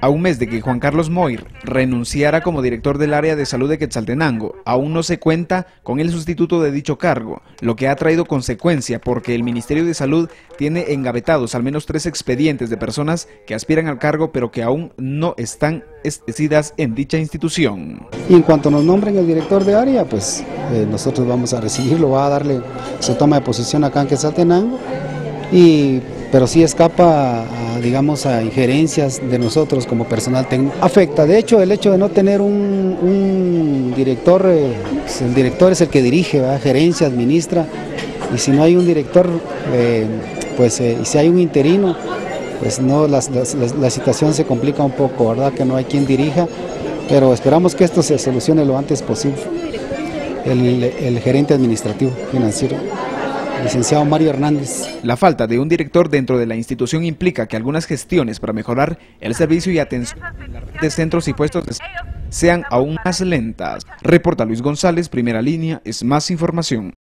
A un mes de que Juan Carlos Moir renunciara como director del área de salud de Quetzaltenango, aún no se cuenta con el sustituto de dicho cargo, lo que ha traído consecuencia porque el Ministerio de Salud tiene engavetados al menos 3 expedientes de personas que aspiran al cargo pero que aún no están establecidas en dicha institución. Y en cuanto nos nombren el director de área, pues nosotros vamos a recibirlo, va a darle su toma de posición acá en Quetzaltenango, pero sí escapa digamos, a injerencias de nosotros como personal técnico. Afecta, de hecho, el hecho de no tener un director, el director es el que dirige, ¿verdad? Gerencia, administra, y si no hay un director, y si hay un interino, pues no, la situación se complica un poco, ¿verdad? Que no hay quien dirija, pero esperamos que esto se solucione lo antes posible. El gerente administrativo financiero, licenciado Mario Hernández. La falta de un director dentro de la institución implica que algunas gestiones para mejorar el servicio y atención de centros y puestos de salud sean aún más lentas. Reporta Luis González, Primera Línea, es más información.